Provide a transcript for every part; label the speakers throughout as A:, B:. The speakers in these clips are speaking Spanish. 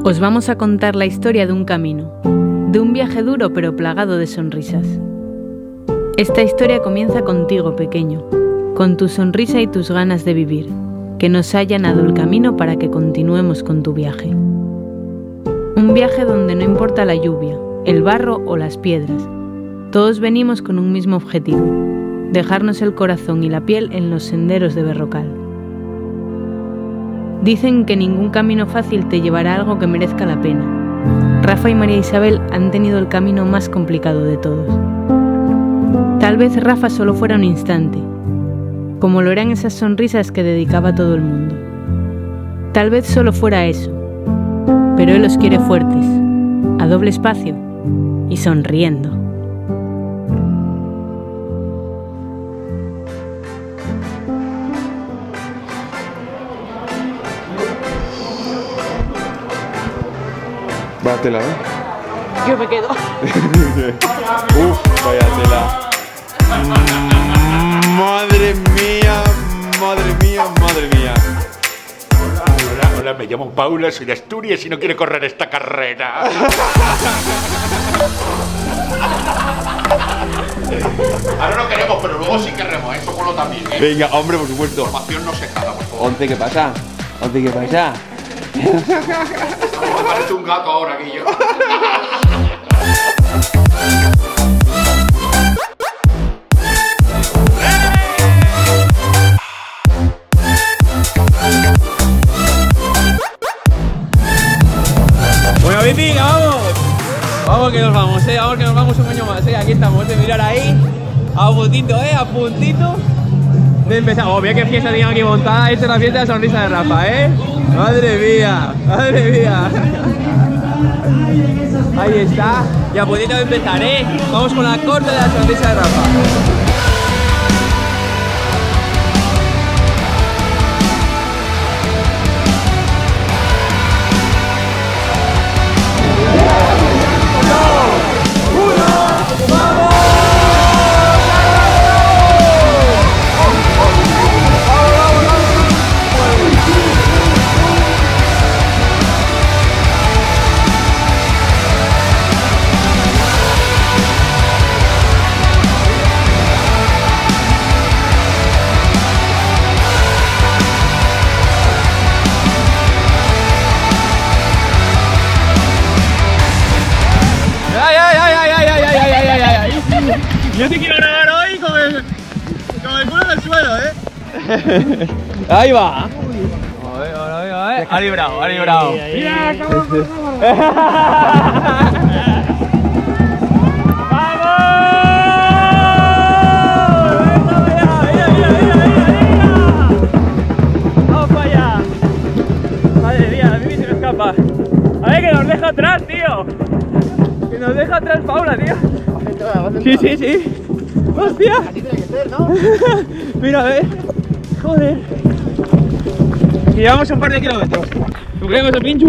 A: Os vamos a contar la historia de un camino, de un viaje duro pero plagado de sonrisas. Esta historia comienza contigo, pequeño, con tu sonrisa y tus ganas de vivir, que nos ha allanado el camino para que continuemos con tu viaje. Un viaje donde no importa la lluvia, el barro o las piedras. Todos venimos con un mismo objetivo: dejarnos el corazón y la piel en los senderos de Berrocal. Dicen que ningún camino fácil te llevará a algo que merezca la pena. Rafa y María Isabel han tenido el camino más complicado de todos. Tal vez Rafa solo fuera un instante, como lo eran esas sonrisas que dedicaba a todo el mundo. Tal vez solo fuera eso, pero él los quiere fuertes, a doble espacio y sonriendo.
B: Vaya tela, ¿eh?
A: Yo me quedo.
B: Vaya tela. Madre mía, madre mía, madre mía.
C: Hola, me llamo Paula, soy de Asturias y no quiero correr esta carrera. Ahora no queremos, pero luego sí queremos, eso solo también, ¿eh?
B: Venga, hombre, por supuesto.
C: Información no se escala, por favor.
B: 11, ¿qué pasa? 11, ¿qué pasa?
C: Me parece un gato ahora, Guillo.
D: Bueno, venga, vamos. Vamos que nos vamos, vamos que nos vamos un año más, aquí estamos, mirar ahí. A puntito, a puntito de empezar. Oh, mira qué fiesta tenía aquí montada. Esta es la fiesta de la sonrisa de Rafa, Madre mía, madre mía. Ahí está. Y a puntito de empezar, Vamos con la corte de la sonrisa de Rafa. Yo te quiero grabar hoy con el culo en el suelo, Ahí va. Ha librado, ha librado. Mira, cabrón. A ver, que nos deja atrás, tío. Que nos deja atrás Paula, tío. Sí, sí, sí. Hostia.
E: Así tiene que ser, ¿no?
D: Mira, a ver. Joder. Y llevamos un par de kilómetros. ¿Tú crees que pincho,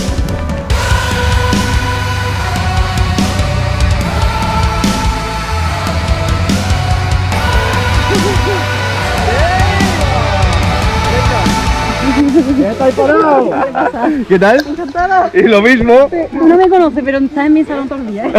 B: ¿Qué tal?
F: Encantada.
B: Y lo mismo.
F: No me conoce, pero está en mi salón todo el día.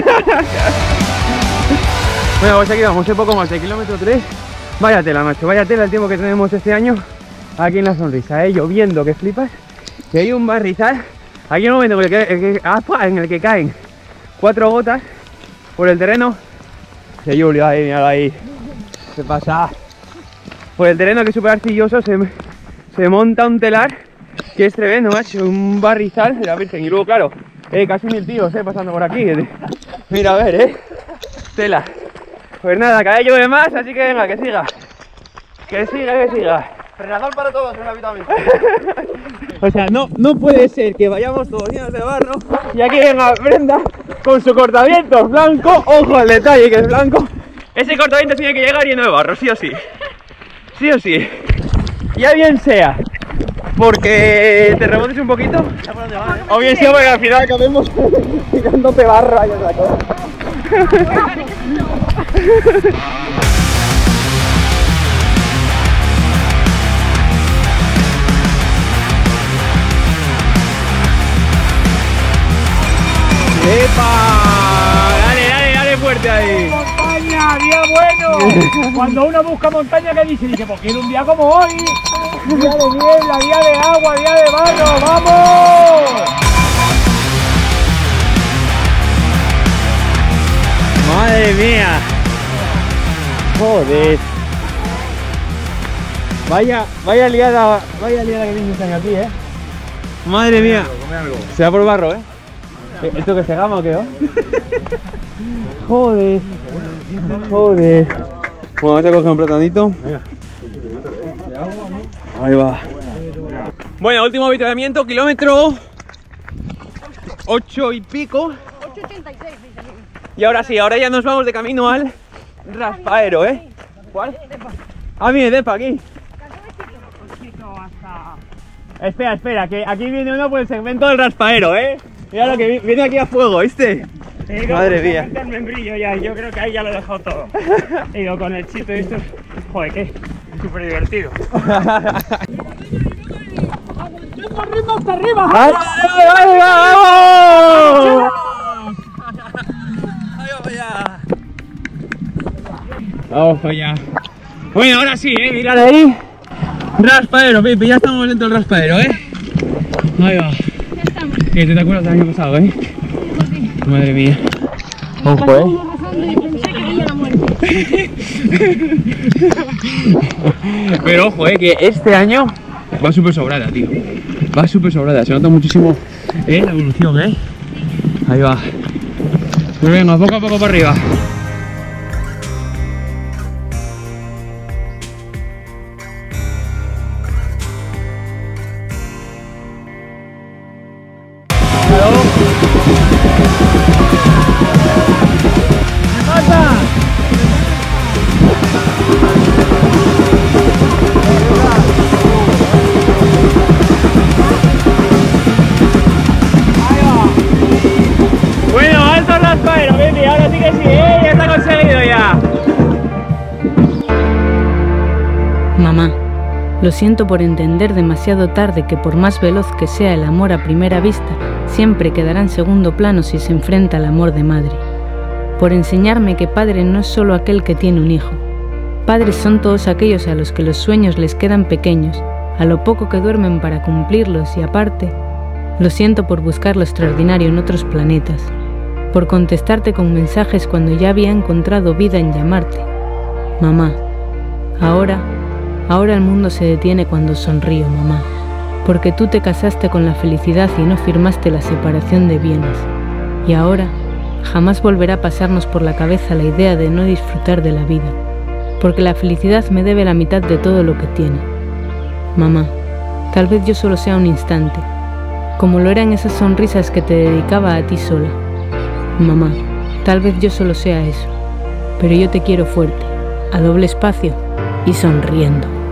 D: Bueno, pues aquí vamos, un poco más de kilómetro 3. Vaya tela, macho, vaya tela el tiempo que tenemos este año aquí en La Sonrisa, lloviendo, que flipas. Que hay un barrizal. Aquí hay un momento en el que caen 4 gotas por el terreno de Julio, ahí, míralo ahí. ¿Qué pasa? Por el terreno que es súper arcilloso se monta un telar que es tremendo, macho, un barrizal de la Virgen. Y luego, claro, casi 1000 tíos pasando por aquí. Mira, a ver, tela. Pues nada, cada vez llueve más, así que venga, que siga. Que siga, que siga.
E: Frenador para todos, una vitamina.
D: O sea, no puede ser que vayamos todos llenos de barro y aquí venga Brenda con su cortavientos blanco. Ojo al detalle que es blanco. Ese cortavientos tiene que llegar lleno de barro, sí o sí. Sí o sí. Ya bien sea porque te remontes un poquito, o bien sea porque al final acabemos tirándote barro y otra cosa. ¡Epa! Dale fuerte ahí.
G: Montaña, día bueno. Cuando uno busca montaña, ¿qué dice? Dice, pues quiero un día como hoy. Día de niebla, día de agua, día de barro. ¡Vamos!
D: Madre mía. Joder. Vaya liada que tienes aquí, Madre mía. Se va por barro, ¿Esto que se gama o qué, Joder. Joder. Bueno, vamos a coger un platanito. Ahí va. Bueno, último avituallamiento, kilómetro 8 y pico.
F: 8,86.
D: Y ahora sí, ahora ya nos vamos de camino al Raspaero, ¿Cuál? Ah, viene Depa aquí. Espera, que aquí viene uno por el segmento del Raspaero, Mira lo que viene aquí a fuego, ¿viste? Madre mía.
G: El membrillo ya, yo creo que ahí ya lo he dejado todo. He ido con el chito y esto. Joder, qué súper divertido. ¡Ritmo hasta arriba!
D: ¡Vamos! Vamos para allá. Bueno, ahora sí, mirad ahí. Raspaero, Pipi, ya estamos dentro del Raspaero, Ahí va. ¿Qué te acuerdas del año pasado, Madre mía. Ojo, Pero ojo, que este año va súper sobrada, tío. Va súper sobrada, se nota muchísimo la evolución, Ahí va. Pues venga, poco a poco para arriba. Bueno, alto Raspaero, baby, ahora sí que sí, ya está conseguido ya.
A: Mamá, lo siento por entender demasiado tarde que por más veloz que sea el amor a primera vista, siempre quedará en segundo plano si se enfrenta al amor de madre. Por enseñarme que padre no es solo aquel que tiene un hijo. Padres son todos aquellos a los que los sueños les quedan pequeños, a lo poco que duermen para cumplirlos y aparte, lo siento por buscar lo extraordinario en otros planetas, por contestarte con mensajes cuando ya había encontrado vida en llamarte. Mamá, ahora el mundo se detiene cuando sonrío, mamá, porque tú te casaste con la felicidad y no firmaste la separación de bienes. Y ahora jamás volverá a pasarnos por la cabeza la idea de no disfrutar de la vida, porque la felicidad me debe la mitad de todo lo que tiene. Mamá, tal vez yo solo sea un instante, como lo eran esas sonrisas que te dedicaba a ti sola. Mamá, tal vez yo solo sea eso, pero yo te quiero fuerte, a doble espacio y sonriendo.